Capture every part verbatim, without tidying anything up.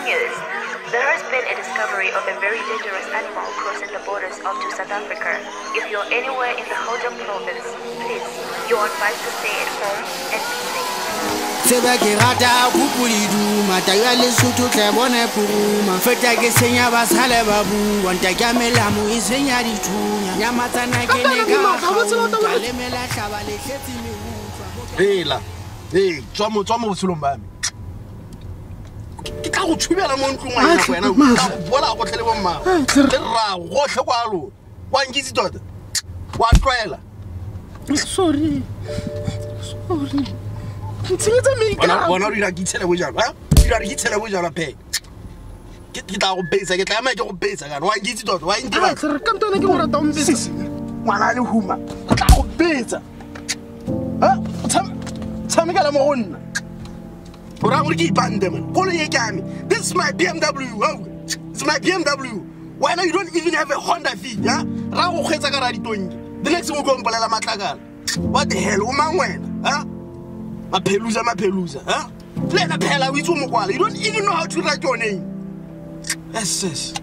news. There has been a discovery of a very dangerous animal crossing the borders up to South Africa. If you're anywhere in the Gauteng province, please, you're advised to stay at home and be safe. Seba ke rata kupuli mata ya Lesotho tle bone puruma feta ke senya ba sale ba bua nta ke melamu e senya dithunya nyamatsana ke ne ka le mela hlaba le hletsi me utlwa hela hey tswa mo tswa mo botselong ba me ke tla go tshubela mo ntlong wa ena wena ka bola go tlhele bo mma le ra go hle kwa lo wa ngitsi tota wa tlwaela sorry sorry Ntshitse me ka bona re la gitsela bo jalo ha re re gitsela bo jalo phe ke ke tla go pesa ke tla ma ke go pesa kana wa ngitsi tota wa ntse ba re ka mtona ke go rata o mpesa ngwana le huma tla go pesa ha tsam tsam ka la mo gonna ora gore ke ipande man go le ye kame this is my B M W oh it's my B M W why now you don't even have a Honda Fit ha ra go kgetsa ka ra ditongi the next mo go mpolela matlakala what the hell o mangwena ha Mapeluza, Mapeluza, huh? Let a pella with you, you don't even know how to write your name. Yes, yes.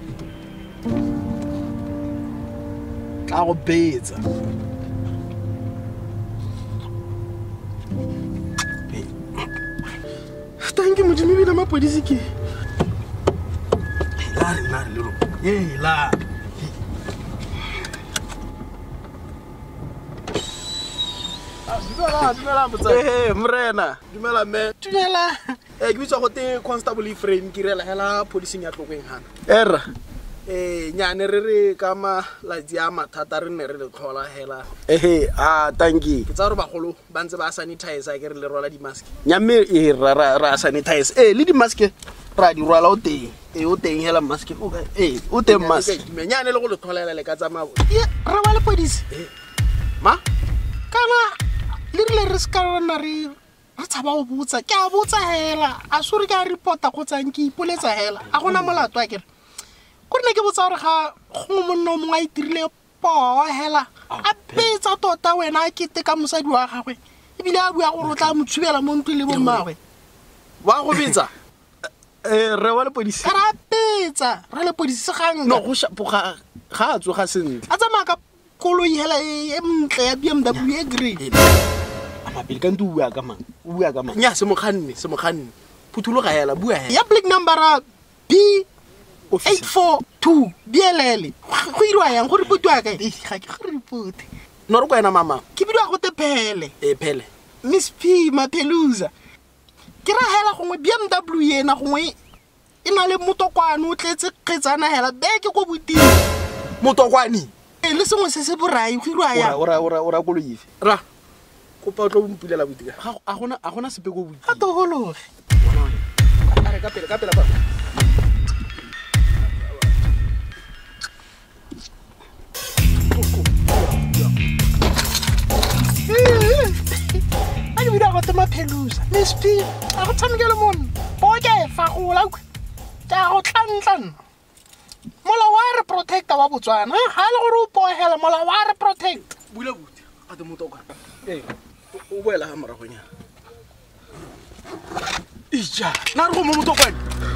I'll pay it. Thank you, Mujimi, with my police. Hey, la, la, little. Hey, la. Dumela, dumela motsa. Eh, mrena. Dumela me. Dumela. Eh, ke bitsa go te constable Ephraim ke rela hela policing ya tlokeng hana. Era. Eh, nyane re re ka ma la dia mathata re ne re le tlhola hela. Eh, ah, thank you. Ke tsa re bagolo ba ntse ba sanitize ke re le rola di mask. Nyame e ra ra ra sanitize. Eh, le di mask ra di rola o teng. Eh, o teng hela mask. Eh, o teng mask. Nyane le go le tlholela le ka tsa mabo. Ye, ra wa le police. Eh. Ma? Kana le le re ska rona re re tshaba go botsa ke a botsa hela a sure ke a reporta go tsang ke ipoletsa hela a gona molato a kere go nne ke botsa gore ga go monno mongwe a itirile po hela a betsa tota wena a kete ka mosadi wa gagwe e bile a bua gore o tla mo tshubela mo ntwe le bo mmagwe wa go betsa eh re wa le police ra betsa re le police gang no go ga ga tso ga sentle a tsama ka koloi hela e mtle ya B M W e green mapele ka ntu bua ka mang o bua ka mang nya se mo khanne se mo khanne phuthulo ga yela bua he ya black number B eight four two B L L go irwa yang go report wa ka e ga ke go report no re go ena mama ke bidwa go te phele e phele Miss P Mapeluza ke ra hela gongwe B M W yena gongwe ina le motokwane o tletse kgetsana hela be ke go botile motokwane e le sengwe se se borai go irwa yang ora ora ora go loife ra go pa tlo mpulela butika a gona a gona sepe go buti a to hologe a re ka pele ka pele ba a ke bidwa go te Mapeluza Miss P a go tshamekele monna o ke fa go la ka go tlantlan mola wa re protector wa Botswana ha le gore o pohela mola wa re protect bula buti a te motokwane eh o boela ha mara gonya ija na re go mo motokwane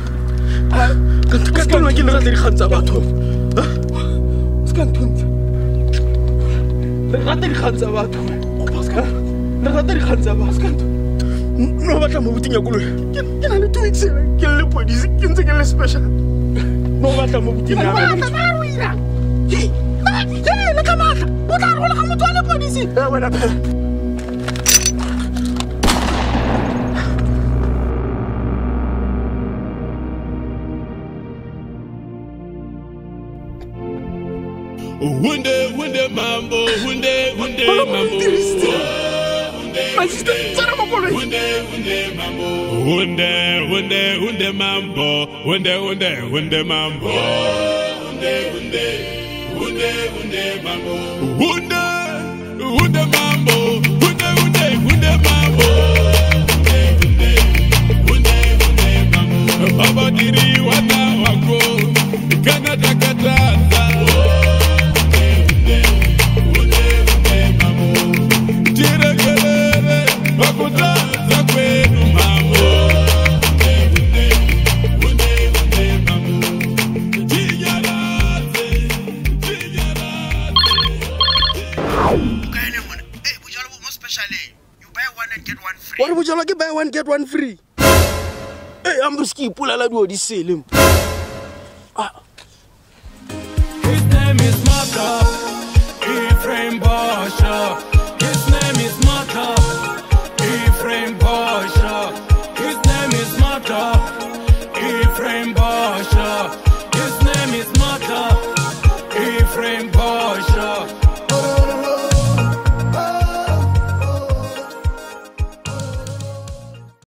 ka ka nwa ke le rata di khantsa batho ha ska ntunza le rata di khantsa batho o paska le rata di khantsa batho ska no batla mo buting ya koloi ke ke na le two weeks ke le police ke ntse ke le special no batla mo buting ya batla ba o ira ke ke le ka matla o tla re go le ga motho wa le police eh wena Wunde wunde mambo wunde wunde mambo my sister tsara mo koloi wunde wunde mambo wunde wunde wunde mambo wunde wunde wunde mambo wunde wunde wunde wunde mambo wunde wunde mambo wunde wunde wunde mambo wunde wunde wunde mambo baba diri wana wako kana takata Wunde You buy one and get one free. What would you like to buy one get one free? Hey, I'm risky. Pull a lot of this sale. Ah. His name is Mata Ephraim Basha. His name is Mata Ephraim Basha. His name is Mata Ephraim Basha.